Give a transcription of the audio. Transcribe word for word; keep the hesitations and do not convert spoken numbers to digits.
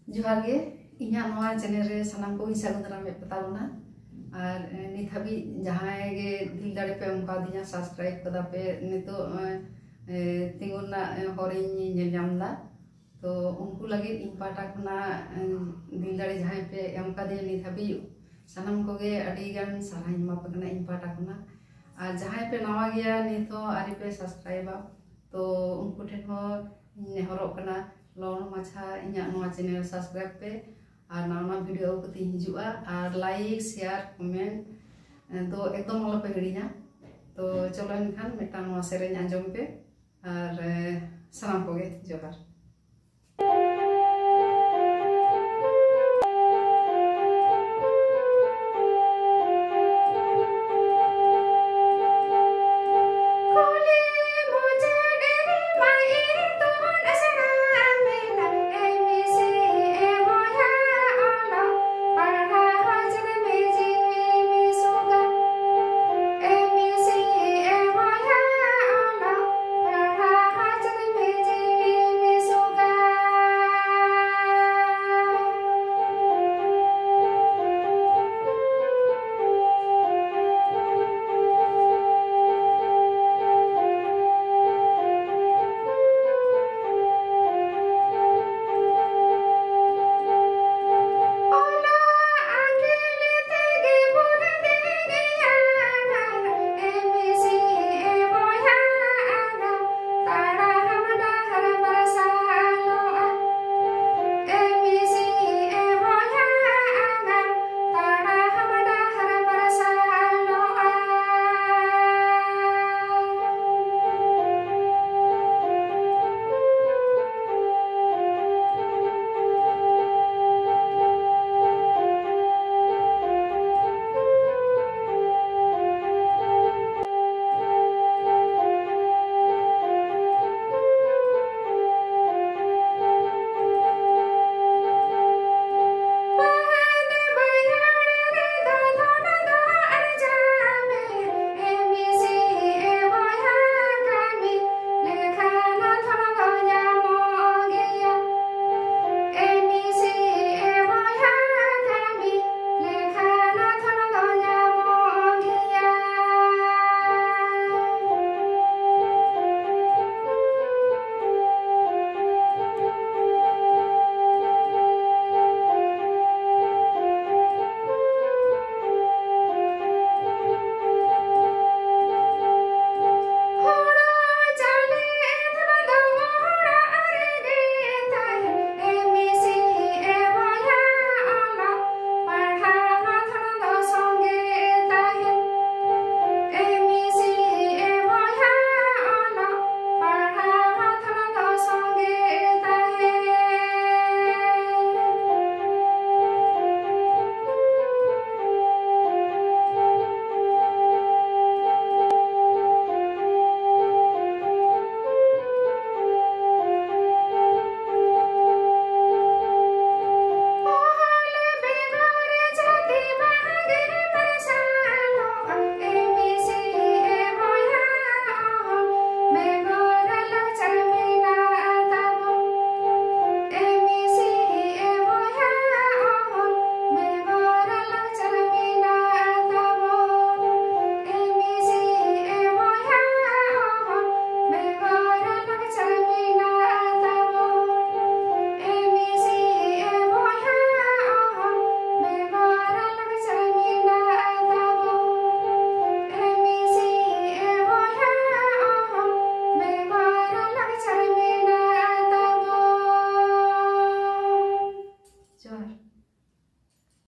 जोहार गे इन्या नवा चैनल रे सनाम को सागुन दाराम पे पताबना और नित हाबी जहां गे दिल दाड़े पे उनका दिया सब्सक्राइब कदा पे नितो तिंगुना हरिनी नेल जामदा तो उनको लगे इन पाटा खुना दिल दाड़े जहां पे एम का दे नित हाबी सनाम को गे अडी गान सराय मा पकना इन पाटा खुना और जहां पे नवा गया नितो आरी पे सब्सक्राइब तो उनको ठेन हो नेहरोक कना लॉन माछा इन्या नवा चैनल सब्सक्राइब पे और नवा वीडियो को ती हिजुआ और लाइक शेयर कमेंट तो एकदम अलो पे हिड़िया तो चलो इनखान मिटा नवा सेरेñ आंजम पे और सलाम को गे जोहार।